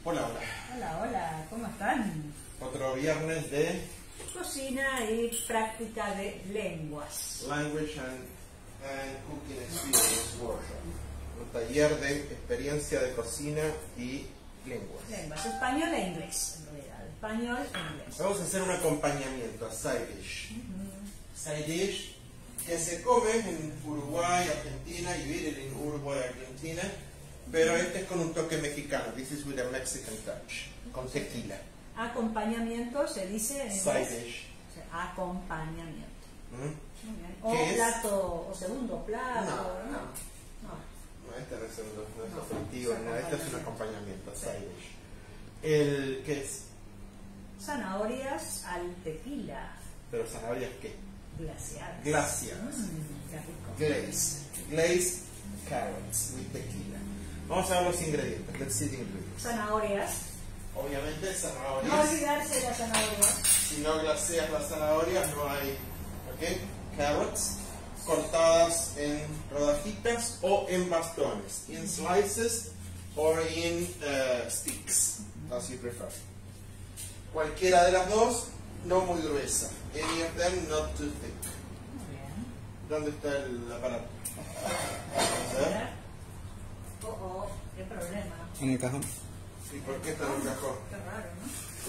Hola, hola. Hola, hola, ¿cómo están? Otro viernes de Cocina y práctica de lenguas. Language and Cooking Experience Workshop. Un taller de experiencia de cocina y lenguas. Lenguas, español e inglés, en realidad. Español e inglés. Vamos a hacer un acompañamiento a side dish. Side dish que se come en Uruguay, Argentina. You eat it in Uruguay, Argentina. Pero este es con un toque mexicano. This is with a Mexican touch. Con tequila. Acompañamiento se dice en inglés. Side dish. O sea, acompañamiento. Muy bien. O ¿Qué es? plato, o segundo plato. No. No, este no es aperitivo, no, este es un acompañamiento, Sí. side dish. ¿Qué es? Zanahorias al tequila. ¿Pero zanahorias qué? Glaseadas. Glaseadas. Qué rico. Glazed carrots with tequila. Vamos a ver los ingredientes. Let's see the ingredients. Zanahorias. Obviamente No zanahorias. olvidarse de las zanahorias. Si no glaseas las zanahorias no hay. ¿Ok? Carrots cortadas en rodajitas o en bastones. In slices or in sticks, as you prefer. Cualquiera de las dos, no muy gruesa. Any of them not too thick. Muy bien. ¿Dónde está el aparato? Vamos a ver. Oh, qué problema. En el cajón. ¿Y por qué está en un cajón? Qué raro, ¿no?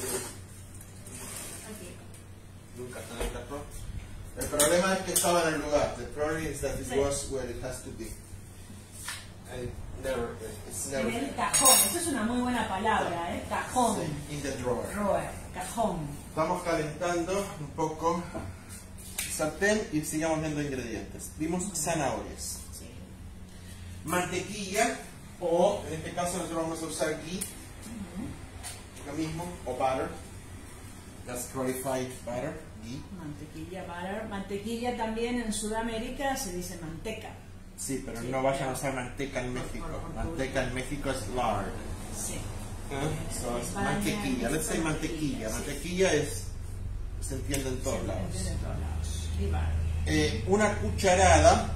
Aquí. Nunca está en el cajón. El problema es que estaba en el lugar. The problem is that it Sí. was where it has to be. And it's En never el cajón. Esa es una muy buena palabra, ¿eh? Cajón. Sí, in the drawer. Drawer. Cajón. Estamos calentando un poco el sartén y sigamos viendo ingredientes. Vimos zanahorias, Sí. mantequilla, o en este caso nosotros vamos a usar ghee, lo mismo, o butter. That's clarified butter, ghee. Mantequilla, butter. Mantequilla también en Sudamérica se dice manteca. Sí, pero Sí, no vayan pero- a usar manteca en México. por- Manteca en México es lard. Sí. So it's España, mantequilla. Let's say mantequilla. sí. Mantequilla se entiende en todos Sí, lados. en todos lados. Y butter. Una cucharada.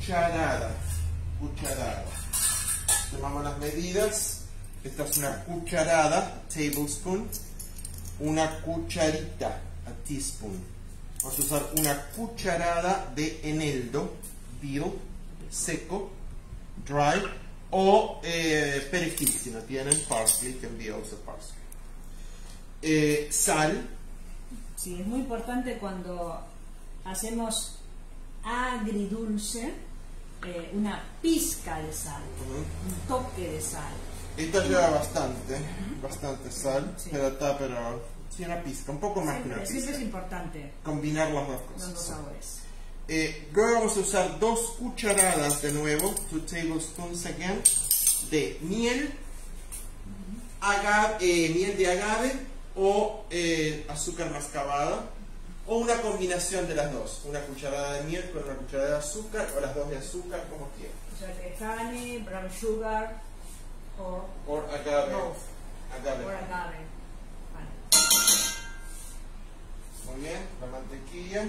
Tomamos las medidas. Esta es una cucharada, tablespoon. Una cucharita, a teaspoon. Vamos a usar una cucharada de eneldo, dill, seco, dry, o perejil, si no tienen, parsley, can be also parsley. Sal. Sí, es muy importante cuando hacemos agridulce, una pizca de sal, un toque de sal. Esta lleva bastante sal, Sí. pero sí, una pizca, un poco más que una Siempre es pizca. importante Combinar las dos los dos cosas. sabores. Luego vamos a usar 2 cucharadas de nuevo, 2 tablespoons again, de miel, miel de agave o azúcar mascabada, o una combinación de las dos, una cucharada de miel con una cucharada de azúcar, o las dos de azúcar, como quieran. O sea, que honey, brown sugar O agave. both, Agave. or agave. Vale. Muy bien, la mantequilla.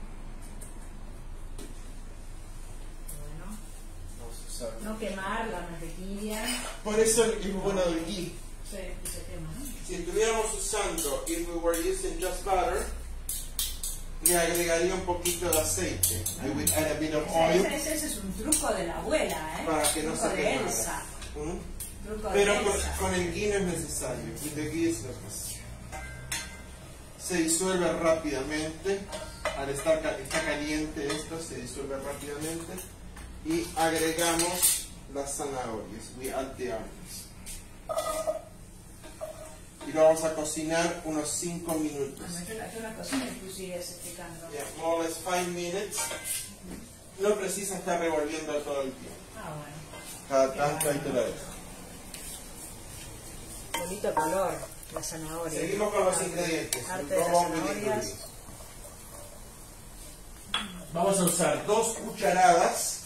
Bueno, Vamos a usar. no quemar la mantequilla. Por eso es bueno el ghee. Sí, que se quema, ¿no? Si estuviéramos usando, if we were using just butter, le agregaría un poquito de aceite. I would add a bit of oil Ese es un truco de la abuela, ¿eh? para que no Truco se de quemara. Elsa. Truco Pero de Elsa. con el ghee no es necesario. With the ghee es necesario. Se disuelve rápidamente. Al estar está caliente esto, se disuelve rápidamente. Y agregamos las zanahorias. We add the onions. Y lo vamos a cocinar unos 5 minutos. Bueno, yo la cocina y tú sigues explicando. Yeah, more or less 5 minutes. No precisa estar revolviendo todo el tiempo. Ah, bueno. Cada tanto ahí te lo dejo. Bonito color, la zanahoria. Seguimos con los ingredientes. Arte de las Vamos with the zanahorias. ingredients. Vamos a usar 2 cucharadas,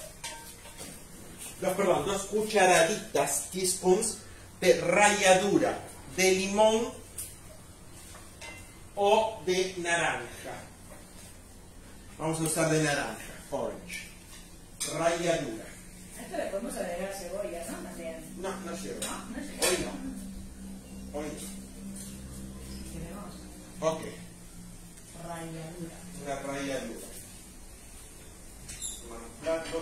dos cucharaditas, teaspoons, de ralladura de limón o de naranja. Vamos a usar de naranja, orange. Ralladura. A esto le podemos agregar cebolla, ¿no? También. No, no lleva. No, no lleva. Hoy no. Hoy. Tenemos Ok. ralladura. Una ralladura. Tomar un plato.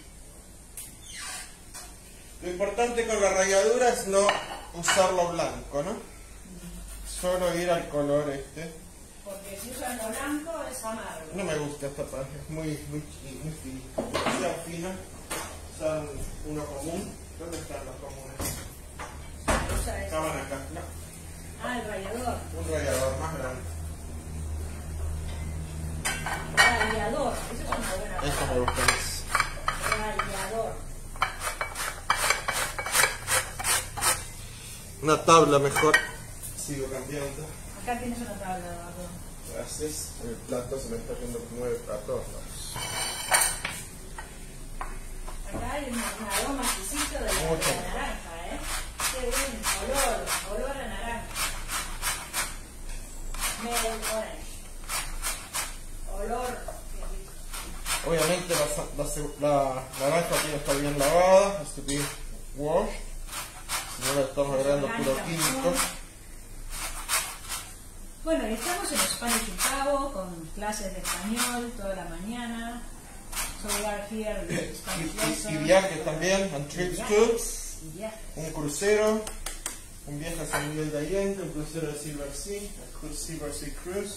Lo importante con la ralladura es no usarlo blanco, ¿no? Solo ir al color este. Porque si usan lo blanco es amargo. No me gusta esta parte, es muy finito. Demasiado fina. Usan uno común. ¿Dónde están los comunes? Usa este. Estaban acá. No. Ah, el rallador. Un rallador más grande. Rallador. Eso es una buena palabra. Eso me gusta más. Rallador. Una tabla mejor. Sigo cambiando. Acá tienes una tabla de abajo. Gracias. El plato se me está yendo como 9 platos. Acá hay un aroma exquisito de la naranja, ¿eh? Qué buen olor a naranja. Melon orange. Olor. Obviamente la naranja tiene que estar bien lavada, has to be washed. Si no le estamos agregando puro químico. Bueno, estamos en Spanish in Cabo con clases de español toda la mañana. So we are here with Spanish lessons. Y viajes también, and trips too. Y viajes. Un crucero, un viaje a San Miguel de Allende, un crucero de Silver Sea, a Silver Sea Cruise.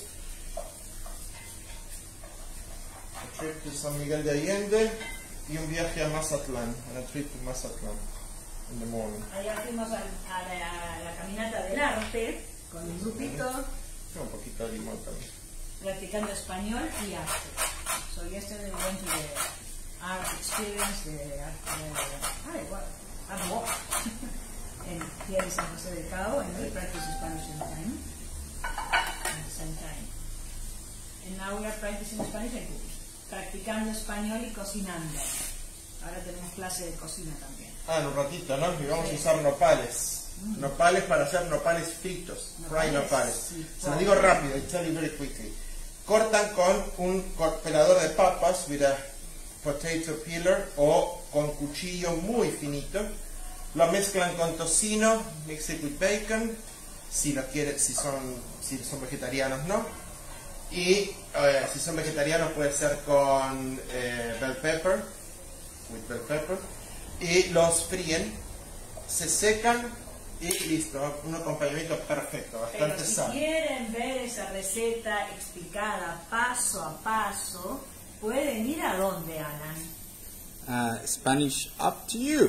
A trip to San Miguel de Allende y un viaje a Mazatlán, a trip to Mazatlán in the morning. Allá fuimos a la caminata del arte con un grupito Un poquito de limón también. practicando español y arte. So yesterday we went to the art experience, the art walk and here in San Jose del Cabo, and we practice Spanish at the same time. And now we are practicing Spanish and cooking. Practicando español y cocinando. Ahora tenemos clase de cocina también. Ah, en un ratito, ¿no? Y vamos a usar nopales. Nopales para hacer nopales fritos. Fry nopales. Sí, Se lo digo rápido, I tell you very quickly. Cortan con un pelador de papas, with a potato peeler, o con cuchillo muy finito. Lo mezclan con tocino, mix it with bacon, si son vegetarianos, ¿no? Y si son vegetarianos puede ser con bell pepper, with bell pepper. Y los fríen, se secan y listo, un acompañamiento perfecto, bastante Pero si sano. quieren ver esa receta explicada paso a paso, pueden ir a dónde, Alan. Spanish Up to You.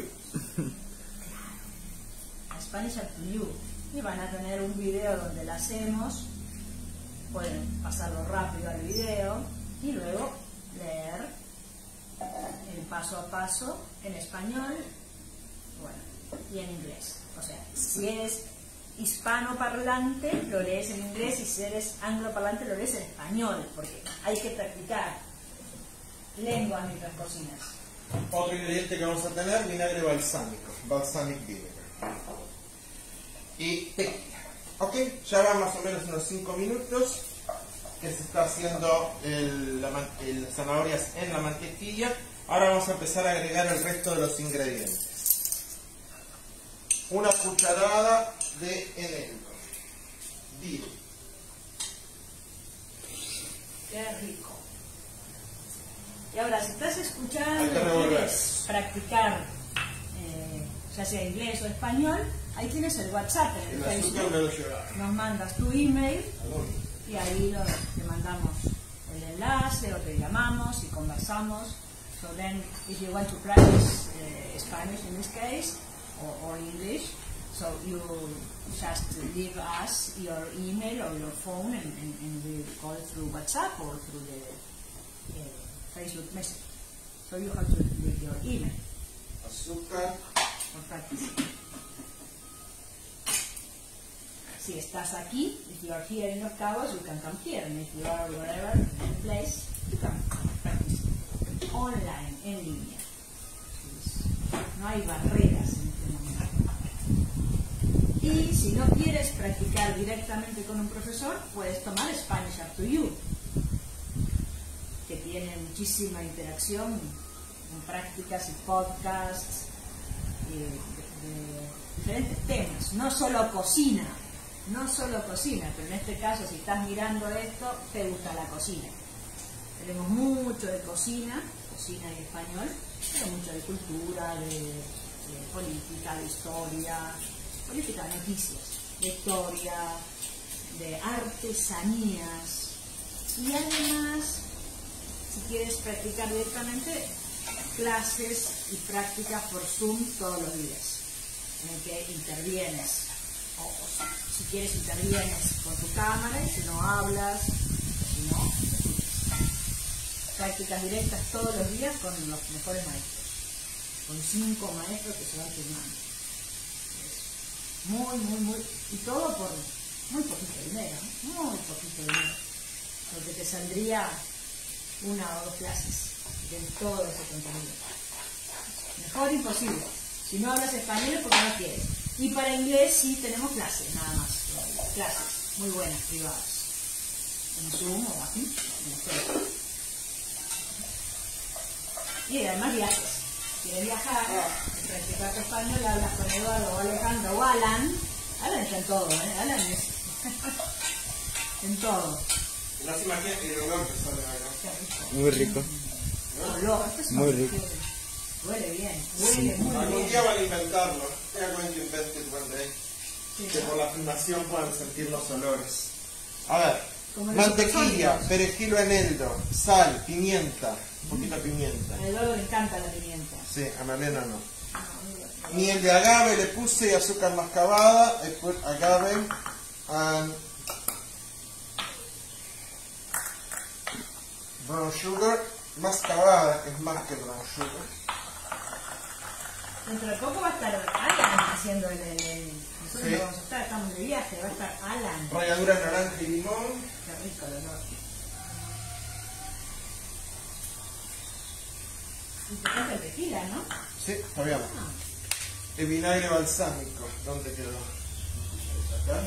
A Spanish Up to You. Y van a tener un video donde la hacemos. Pueden pasarlo rápido al video y luego leer el paso a paso en español, bueno, y en inglés. O sea, si eres hispanoparlante, lo lees en inglés, y si eres angloparlante, lo lees en español, porque hay que practicar lengua mientras cocinas. Otro ingrediente que vamos a tener, vinagre balsámico, balsamic vinegar. Y tequila. Ok, ya van más o menos unos 5 minutos que se está haciendo las zanahorias en la mantequilla. Ahora vamos a empezar a agregar el resto de los ingredientes. Una cucharada de eneldo. Dill. Qué rico. Y ahora, si estás escuchando Hay que y revolver. quieres practicar, ya sea inglés o español, ahí tienes el WhatsApp en el El azúcar Facebook. me lo llevará. Nos mandas tu email y ahí te mandamos el enlace o te llamamos y conversamos. So then, if you want to practice Spanish in this case, or English, so you just leave us your email or your phone, and we call through WhatsApp or through the Facebook message. So you have to leave your email Azúcar. for practicing. Si estás aquí, if you are here in Los Cabos, you can come here, and if you are wherever in the place, you can practice online, en línea. No hay barreras en este momento. Y si no quieres practicar directamente con un profesor, puedes tomar Spanish Up to You, que tiene muchísima interacción en prácticas y podcasts diferentes temas, no solo cocina, pero en este caso si estás mirando esto, te gusta la cocina. Tenemos mucho de cocina y español, pero mucho de cultura, de política, de historia, política de noticias, de historia, de artesanías y además, si quieres practicar directamente, clases y prácticas por Zoom todos los días, en el que intervienes, o si quieres intervienes con tu cámara y si no hablas, si no, escuchas. Prácticas directas todos los días con los mejores maestros, con 5 maestros que se van firmando. Muy, y todo por muy poquito dinero, ¿no? Muy poquito dinero, porque te saldría 1 o 2 clases de todo ese contenido. Mejor imposible. Si no hablas español es porque no quieres. Y para inglés sí tenemos clases, nada más. Clases muy buenas, privadas. En Zoom o aquí, en la escuela. Y además viajes. Si quieres viajar, practicar tu español, hablas con Eduardo o Alejandro o Alan. Alan está en todo, Alan es en todo. No se imaginan que el olor que sale acá. Muy rico. Muy rico. Huele bien, huele muy Algún bien. día van a inventarlo. They are going to invent it one day. Que por la filmación puedan sentir los olores. A ver, Como los mantequilla, supersónicos. perejil o eneldo, sal, pimienta, un poquito de pimienta. A Eduardo le encanta la pimienta. Sí, a Malena no. Miel de agave le puse y azúcar mascabada. I put agave and brown sugar. Mascabada, que es más que brown sugar. Dentro de poco va a estar Alan haciendo nosotros Sí. no vamos a estar, estamos de viaje, va a estar Alan. Ralladura de naranja y limón. Qué rico el olor. Y te falta el tequila, ¿no? Sí, todavía no. Ah, El vinagre balsámico. ¿Dónde quedó? Acá.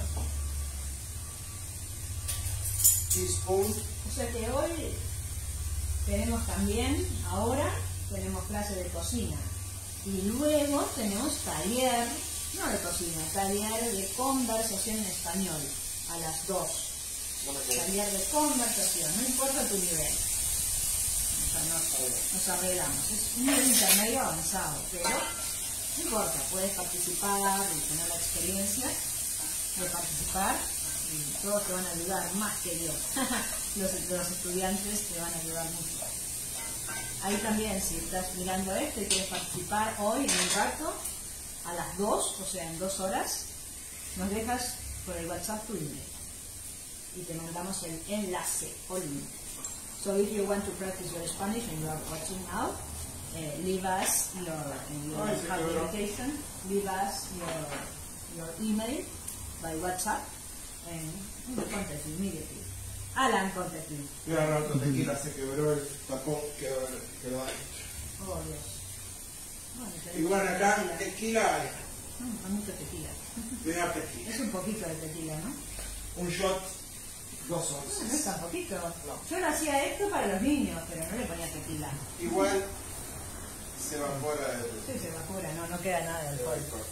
Teaspoon. o sea que hoy tenemos también, ahora tenemos clase de cocina. Y luego tenemos taller, no de cocina, taller de conversación en español a las 2. No me quedó. Taller de conversación, no importa tu nivel. O sea, nos arreglamos. Es un nivel intermedio avanzado, pero no importa, puedes participar y tener la experiencia de participar y todos te van a ayudar más que yo. los estudiantes te van a ayudar mucho. Ahí también, si estás mirando esto y quieres participar hoy en un rato, a las 2, o sea, en 2 horas, nos dejas por el WhatsApp tu email y te mandamos el enlace o link. So if you want to practice your Spanish and you are watching now, leave us your invitation, leave us your email by WhatsApp and we'll contact you immediately. Alan contact you. Mira, no, con tequila se quebró el tapón, quedó hecho. Oh, Dios. Bueno, Y bueno, acá tequila hay. hay mucho tequila. Mira tequila. Es un poquito de tequila, ¿no? Un shot, 2 No, no es onzas. tan poquito. Yo lo hacía esto para los niños, pero no le ponía tequila. Igual se evapora el Sí, se evapora, no queda nada del alcohol. alcohol.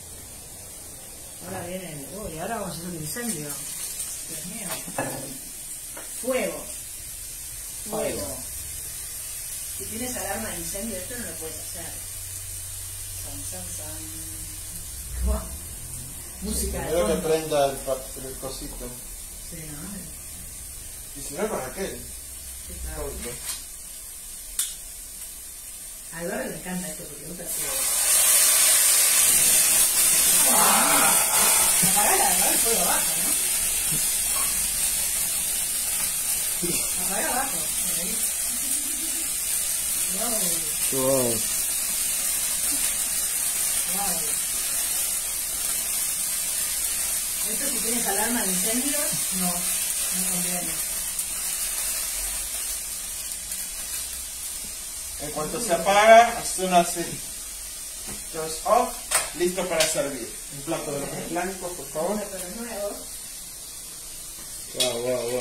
Ahora viene el... Uy, ahora vamos a hacer un incendio. Dios mío. Fuego. Si tienes alarma de incendio, esto no lo puedes hacer. San. Buah. Música de Primero que fondo. prenda el cosito. Sí, ¿no? Y si no, con aquel. Sí, claro. A Eduardo le encanta esto porque gusta el fuego. Apagala, el fuego abajo, ¿no? Apaga abajo. Ahí. Wow. Wow. Wow. Esto si tienes alarma de incendio, no conviene. En cuanto se apaga, as soon as it turns off, listo para servir. Un plato de los blancos, por favor. Pero nuevos. Wow.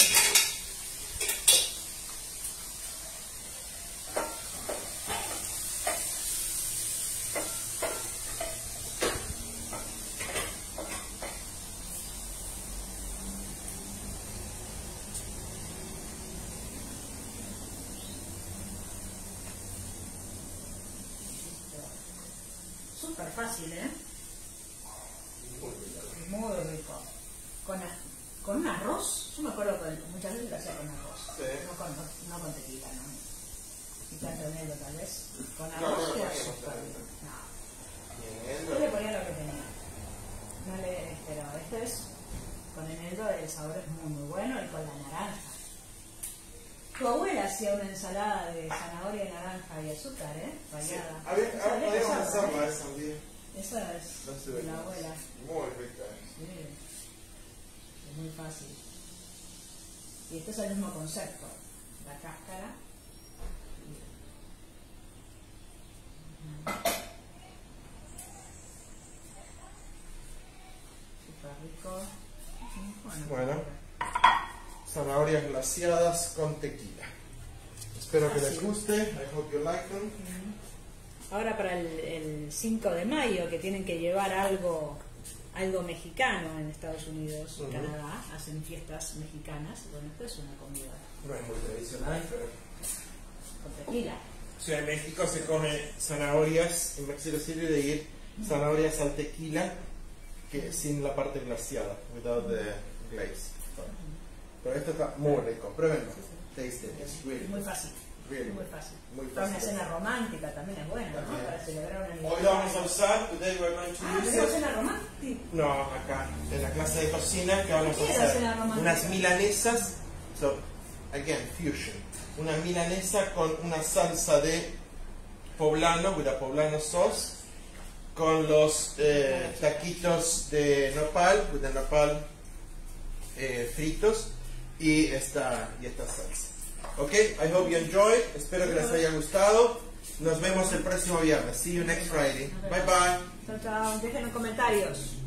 súper fácil, ¿eh? Muy rico. Con un arroz, yo me acuerdo que muchas veces lo hacía con arroz. Sí. No con tequila, ¿no? Tequila tonelo tal vez. Con No, arroz no, queda no, súper no. rico. No. Bien. Yo le ponía lo que tenía. No le, pero este es, con eneldo el sabor es muy muy bueno y con la naranja. Tu abuela hacía una ensalada de zanahoria y naranja y azúcar, ¿eh? Rallada. Esa es de Podríamos casada, hacerla ¿eh? esa un día. Esa es de la abuela. Muy rica. Sí. Es muy fácil. Y este es el mismo concepto. La cáscara. Súper rico. Bueno, zanahorias glaseadas con tequila. Espero que les guste. I hope you like them. Ahora para el 5 de mayo, que tienen que llevar algo mexicano en Estados Unidos y Canadá, hacen fiestas mexicanas. Bueno, esto es una comida No es muy tradicional, pero... con tequila. O sea, en México se come zanahorias, en Mexico City de ir zanahorias al tequila, que sin la parte glaseada, without the glaze. Pero esto está muy rico, pruébenlo. Taste it, it's really Muy good. fácil. Really Muy good. fácil. Muy Para una fácil. cena romántica también es buena, ¿no? También. Para celebrar un Hoy aniversario. lo vamos a usar, today we're going to use ¿tenemos it. cena romántica? No, acá, en la clase de cocina, que vamos a ¿Qué es la hacer cena romántica? unas milanesas, so, again, fusion, una milanesa con una salsa de poblano, with a poblano sauce, con los taquitos de nopal, with the nopal fritos, y esta salsa. Ok, I hope you enjoyed, espero que les haya gustado, nos vemos el próximo viernes, see you next Friday, bye bye. Chao, chao. Dejen en los comentarios.